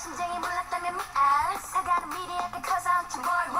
심장이 몰랐다면 미안 사과는 미리 because I'm too more